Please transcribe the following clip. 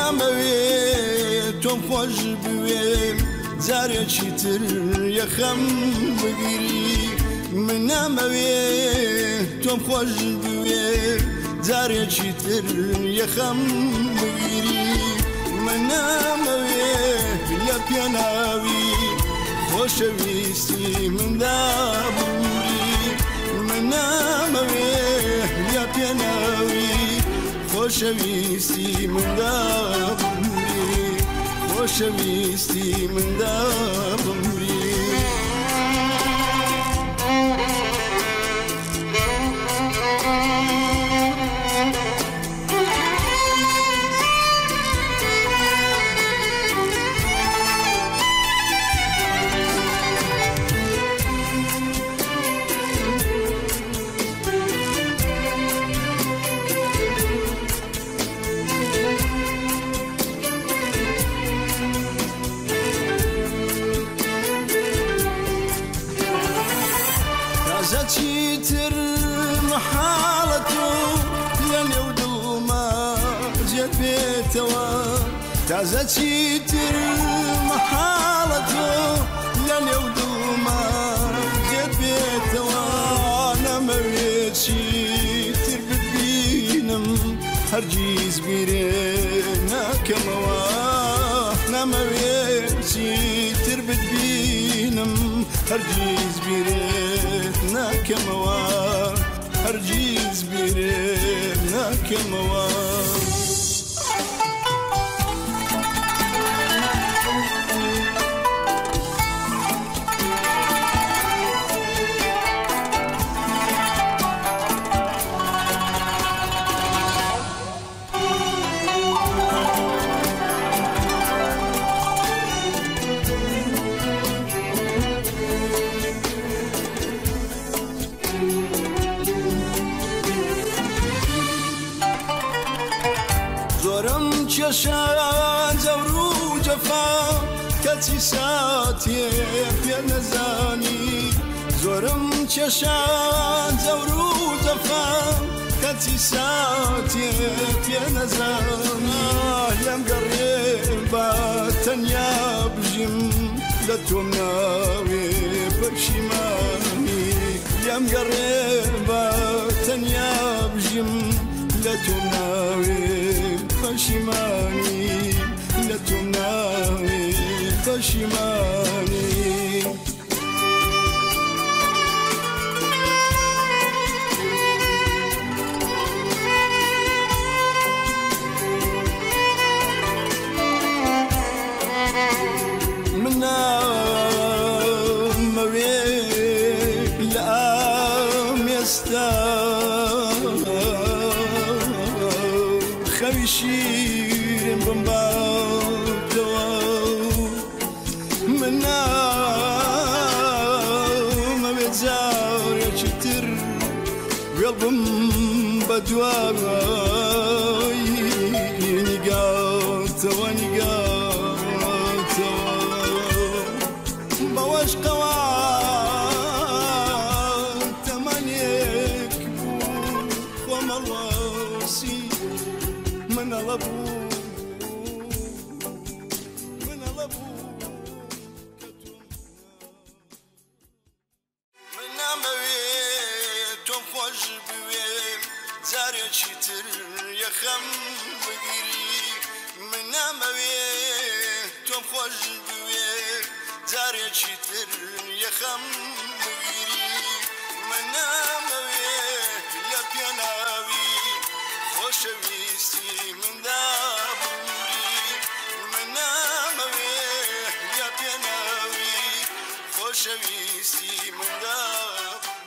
نامەوێت تۆم خۆش بوێم جارێکی تر یەخەم بگیری من نامەوێت تۆم خۆش بوێم جارێکی تر یەخەم بگیری من نامەوێت لە پێناوی خۆشەویستی مندا بووری من نامەوێت لە پێناوی خۆشەویستی مندا بووری خۆشەویستی مندا بووری چیتر محاڵەت و لە نێو دڵما جێت بێتەوە تازە چیتر محاڵەت و لە نێو دڵما جێت بێتەوە نەمەوێت چیتر ببینم هەرگیز بیرێ ناکەمەوە نەمەوێت چیتر ببینم هەرگیز بیرێت ناکەمەوە هەرگیز بیرێت ناکەمەوە زۆرم کێشان جەور و جەفا کەچی ساتێ پێ نەزانی زۆرم کێشان جەور و جەفا کەچی ساتێ پێ نەزانی لەم گەڕێ بە تەنیا بژیم لە تۆم ناوێ پەشیمانی لەم گەڕێ بە تەنیا بژیم لە تۆم ناوێ پەشیمانی لە تۆم ناوێ پەشیمانی من نامەوێت لە ئامێستا خەوی شیرم بمباتەوە من نامەوێت جارێکی تر وێڵ بم بە دوای نیگاتەوە نیگاتەوە بەوەش قەوا تەمەنێک بوو خۆمەڵواسی منەڵە بوو منەڵە بوو من نامەوێت تۆم خۆش بوێم جارێکی تر یەخەم بگیری من نامەوێت تۆم خۆش بوێم جارێکی تر یەخەم بگیری من نامەوێت لە پێناوی خۆشەویستی مندا بووری من نامەوێت لە پێناوی خۆشەویستی مندا